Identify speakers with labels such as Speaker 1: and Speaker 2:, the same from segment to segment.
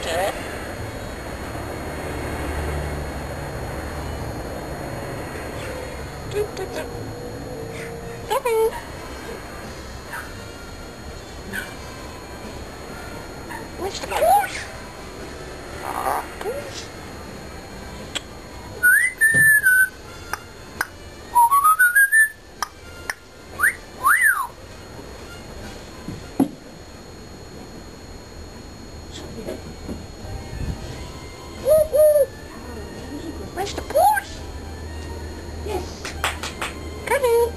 Speaker 1: Okay. Where's the horse? Horse? Where's the horse? Yes. Come in.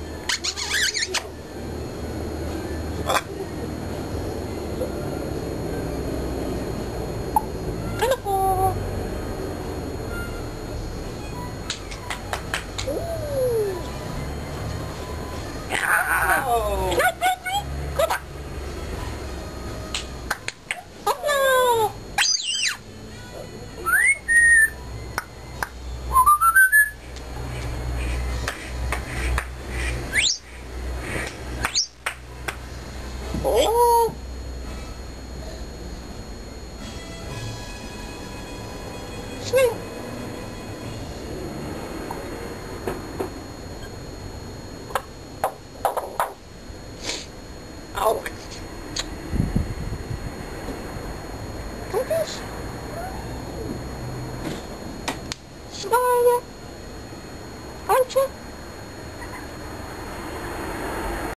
Speaker 1: Hello. Oh. Come on. Hello. Oh. Swing.